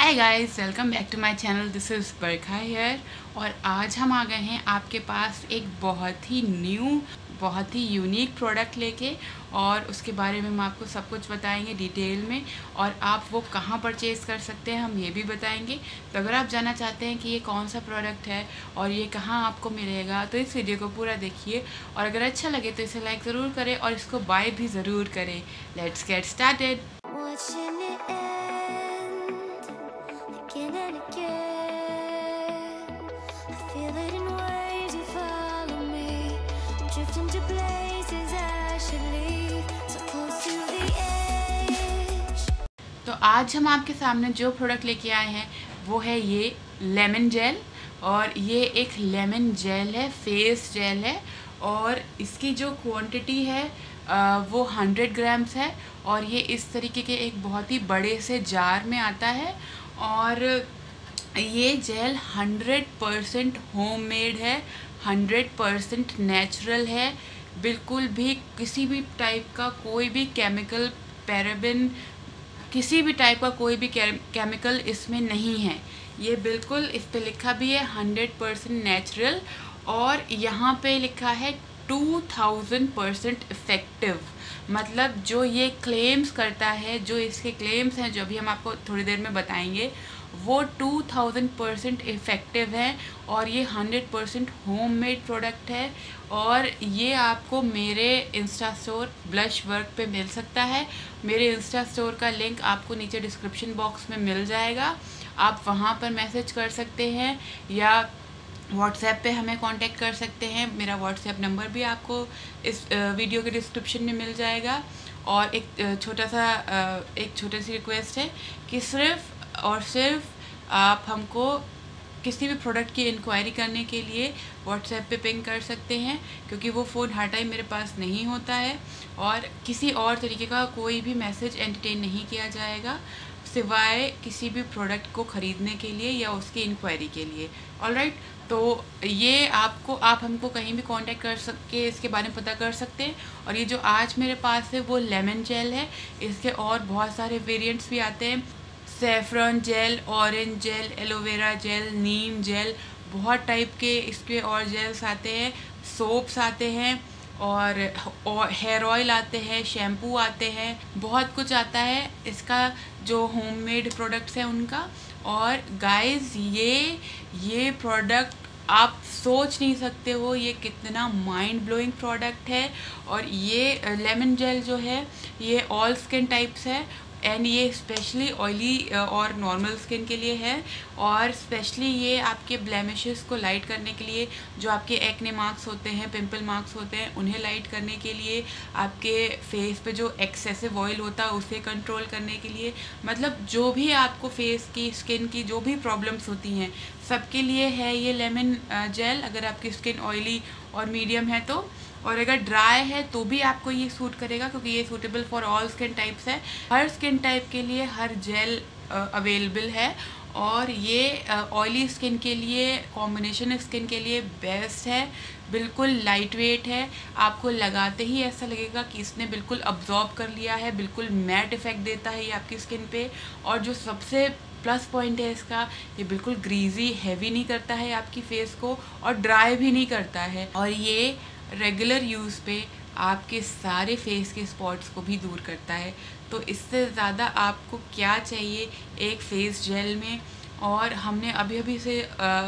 Hi guys, welcome back to my channel. This is Barkha here और आज हम आ गए हैं आपके पास एक बहुत ही न्यू, बहुत ही यूनिक प्रोडक्ट लेके, और उसके बारे में हम आपको सब कुछ बताएंगे डिटेल में, और आप वो कहाँ परचेज़ कर सकते हैं हम ये भी बताएंगे। तो अगर आप जानना चाहते हैं कि ये कौन सा प्रोडक्ट है और ये कहाँ आपको मिलेगा, तो इस वीडियो को पूरा देखिए, और अगर अच्छा लगे तो इसे लाइक ज़रूर करें और इसको बाय भी ज़रूर करें। Let's get started. तो आज हम आपके सामने जो प्रोडक्ट लेके आए हैं वो है ये लेमन जेल, और ये एक लेमन जेल है, फेस जेल है, और इसकी जो क्वांटिटी है वो 100 ग्राम्स है, और ये इस तरीके के एक बहुत ही बड़े से जार में आता है। और ये जेल 100% होममेड है, 100% नेचुरल है, बिल्कुल भी किसी भी टाइप का कोई भी केमिकल, पैराबेन, किसी भी टाइप का कोई भी केमिकल इसमें नहीं है। ये बिल्कुल, इस पे लिखा भी है 100% नेचुरल, और यहाँ पे लिखा है 2000% इफ़ेक्टिव। मतलब जो ये क्लेम्स करता है, जो इसके क्लेम्स हैं, जो अभी हम आपको थोड़ी देर में बताएंगे, वो 2000% इफ़ेक्टिव है, और ये 100% होममेड प्रोडक्ट है। और ये आपको मेरे इंस्टा स्टोर ब्लश वर्क पे मिल सकता है। मेरे इंस्टा स्टोर का लिंक आपको नीचे डिस्क्रिप्शन बॉक्स में मिल जाएगा, आप वहाँ पर मैसेज कर सकते हैं या व्हाट्सएप पे हमें कांटेक्ट कर सकते हैं। मेरा व्हाट्सएप नंबर भी आपको इस वीडियो के डिस्क्रिप्शन में मिल जाएगा। और एक छोटी सी रिक्वेस्ट है कि सिर्फ़ और सिर्फ आप हमको किसी भी प्रोडक्ट की इंक्वायरी करने के लिए व्हाट्सएप पे पिंग कर सकते हैं, क्योंकि वो फ़ोन हर टाइम मेरे पास नहीं होता है, और किसी और तरीके का कोई भी मैसेज एंटरटेन नहीं किया जाएगा सिवाय किसी भी प्रोडक्ट को ख़रीदने के लिए या उसकी इंक्वायरी के लिए। ऑलराइट, तो ये आप हमको कहीं भी कांटेक्ट कर सके, इसके बारे में पता कर सकते हैं। और ये जो आज मेरे पास है वो लेमन जेल है, इसके और बहुत सारे वेरिएंट्स भी आते हैं, saffron gel, orange gel, aloe vera gel, नीम जेल, बहुत टाइप के इसके और जेल्स आते हैं, सोप्स आते हैं, और हेयर ऑयल आते हैं, शैम्पू आते हैं, बहुत कुछ आता है इसका जो होममेड प्रोडक्ट्स हैं उनका। और गाइस, ये प्रोडक्ट आप सोच नहीं सकते हो ये कितना माइंड ब्लोइंग प्रोडक्ट है। और ये लेमन जेल जो है ये ऑल स्किन टाइप्स है, एंड ये स्पेशली ऑयली और नॉर्मल स्किन के लिए है, और स्पेशली ये आपके ब्लेमिशेस को लाइट करने के लिए, जो आपके एक्ने मार्क्स होते हैं, पिंपल मार्क्स होते हैं, उन्हें लाइट करने के लिए, आपके फेस पे जो एक्सेसिव ऑयल होता है उसे कंट्रोल करने के लिए, मतलब जो भी आपको फेस की, स्किन की जो भी प्रॉब्लम्स होती हैं सबके लिए है ये लेमन जेल। अगर आपकी स्किन ऑयली और मीडियम है तो, और अगर ड्राई है तो भी आपको ये सूट करेगा, क्योंकि ये suitable for all skin types है। हर स्किन टाइप के लिए हर जेल अवेलेबल है, और ये ऑयली स्किन के लिए, कॉम्बिनेशन स्किन के लिए बेस्ट है। बिल्कुल लाइट वेट है, आपको लगाते ही ऐसा लगेगा कि इसने बिल्कुल अब्जॉर्ब कर लिया है, बिल्कुल मैट इफ़ेक्ट देता है ये आपकी स्किन पे। और जो सबसे प्लस पॉइंट है इसका, ये बिल्कुल ग्रीजी हैवी नहीं करता है आपकी फेस को, और ड्राई भी नहीं करता है, और ये रेगुलर यूज़ पे आपके सारे फेस के स्पॉट्स को भी दूर करता है। तो इससे ज़्यादा आपको क्या चाहिए एक फेस जेल में। और हमने अभी से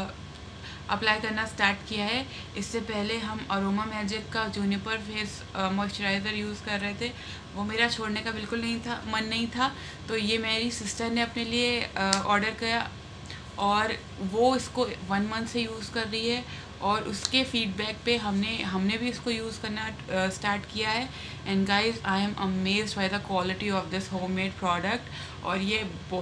अप्लाई करना स्टार्ट किया है। इससे पहले हम अरोमा मैजिक का जूनिपर फेस मॉइस्चराइज़र यूज़ कर रहे थे, वो मेरा छोड़ने का बिल्कुल मन नहीं था। तो ये मेरी सिस्टर ने अपने लिए ऑर्डर किया, और वो इसको 1 मंथ से यूज़ कर रही है, और उसके फीडबैक पे हमने भी इसको यूज़ करना स्टार्ट किया है। And guys, I am amazed by the quality of this homemade product, और ये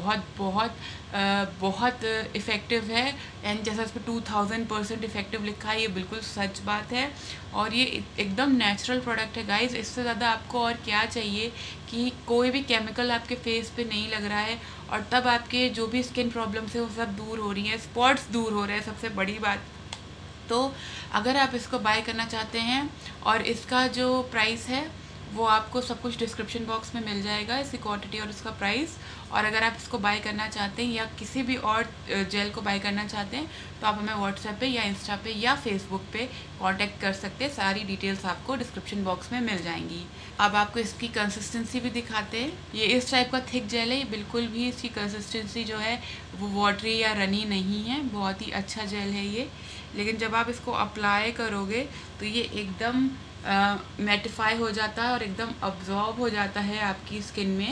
बहुत इफ़ेक्टिव है। एंड जैसा इस पर 2000% इफ़ेक्टिव लिखा है, ये बिल्कुल सच बात है, और ये एकदम नेचुरल प्रोडक्ट है गाइज। इससे ज़्यादा आपको और क्या चाहिए कि कोई भी केमिकल आपके फेस पे नहीं लग रहा है, और तब आपके जो भी स्किन प्रॉब्लम्स है वो सब दूर हो रही हैं, स्पॉट्स दूर हो रहे हैं, सबसे बड़ी बात। तो अगर आप इसको बाय करना चाहते हैं, और इसका जो प्राइस है वो आपको सब कुछ डिस्क्रिप्शन बॉक्स में मिल जाएगा, इसकी क्वांटिटी और इसका प्राइस। और अगर आप इसको बाय करना चाहते हैं या किसी भी और जेल को बाय करना चाहते हैं तो आप हमें व्हाट्सएप पे या इंस्टा पे या फेसबुक पे कांटेक्ट कर सकते हैं। सारी डिटेल्स आपको डिस्क्रिप्शन बॉक्स में मिल जाएंगी। अब आपको इसकी कंसिस्टेंसी भी दिखाते हैं। ये इस टाइप का थिक जेल है, बिल्कुल भी इसकी कंसिस्टेंसी जो है वो वाटरी या रनी नहीं है, बहुत ही अच्छा जेल है ये। लेकिन जब आप इसको अप्लाई करोगे तो ये एकदम मैटिफाई हो जाता है और एकदम अब्जॉर्ब हो जाता है आपकी स्किन में।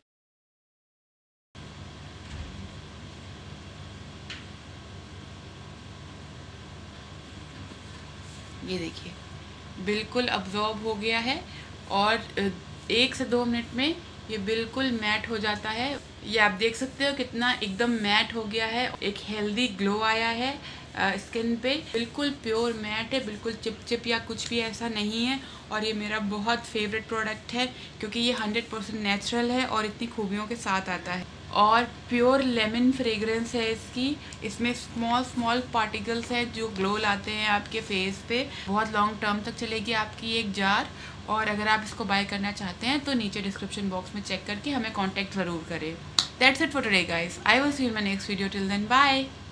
ये देखिए बिल्कुल अब्जॉर्ब हो गया है और 1 से 2 मिनट में ये बिल्कुल मैट हो जाता है। ये आप देख सकते हो कितना एकदम मैट हो गया है, एक हेल्दी ग्लो आया है स्किन पे, बिल्कुल प्योर मैट है, बिल्कुल चिप या कुछ भी ऐसा नहीं है। और ये मेरा बहुत फेवरेट प्रोडक्ट है क्योंकि ये 100% नेचुरल है और इतनी खूबियों के साथ आता है। और प्योर लेमन फ्रेग्रेंस है इसकी, इसमें स्मॉल पार्टिकल्स हैं जो ग्लो लाते हैं आपके फेस पे। बहुत लॉन्ग टर्म तक चलेगी आपकी एक जार। और अगर आप इसको बाय करना चाहते हैं तो नीचे डिस्क्रिप्शन बॉक्स में चेक करके हमें कांटेक्ट ज़रूर करें। That's it for today guys, I will see you in my next video, till then bye.